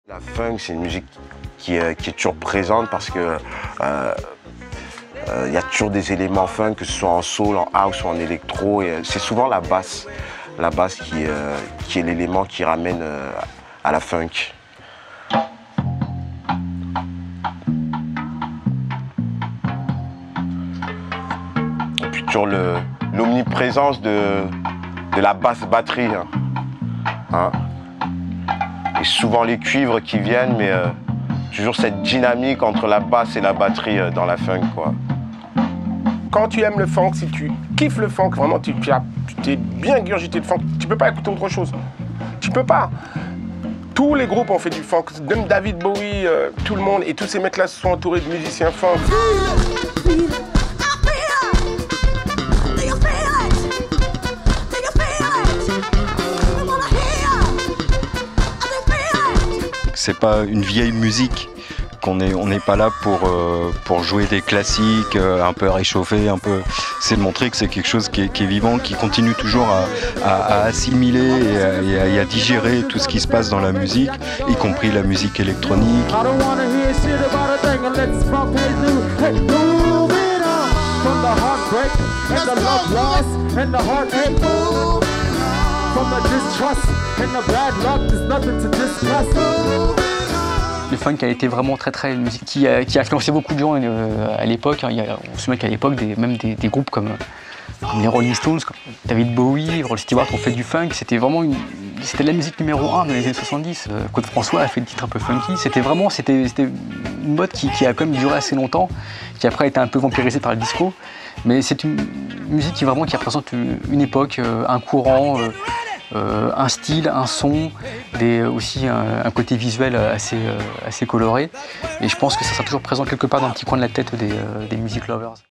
La funk, c'est une musique qui est toujours présente parce que y a toujours des éléments funk, que ce soit en soul, en house ou en électro. C'est souvent la basse qui est l'élément qui ramène à la funk. Et puis toujours l'omniprésence de la basse batterie. Hein. Et souvent les cuivres qui viennent, mais toujours cette dynamique entre la basse et la batterie dans la funk, quoi. Quand tu aimes le funk, si tu kiffes le funk, vraiment tu t'es bien gurgité de funk, tu peux pas écouter autre chose. Tu peux pas. Tous les groupes ont fait du funk, même David Bowie, tout le monde, et tous ces mecs-là se sont entourés de musiciens funk. C'est pas une vieille musique, on n'est pas là pour jouer des classiques un peu réchauffés, c'est de montrer que c'est quelque chose qui est vivant, qui continue toujours à assimiler et à digérer tout ce qui se passe dans la musique, y compris la musique électronique. Le funk a été vraiment très une musique qui a influencé beaucoup de gens à l'époque. On se souvient qu'à l'époque, même des groupes comme les Rolling Stones, comme David Bowie, Rod Stewart ont fait du funk. C'était la musique numéro 1 dans les années 70. Claude François a fait des titres un peu funky. C'était une mode qui a quand même duré assez longtemps, qui après a été un peu vampirisée par le disco. Mais c'est une musique qui représente une époque, un courant, un style, un son, aussi un côté visuel assez coloré. Et je pense que ça sera toujours présent quelque part dans le petit coin de la tête des music lovers.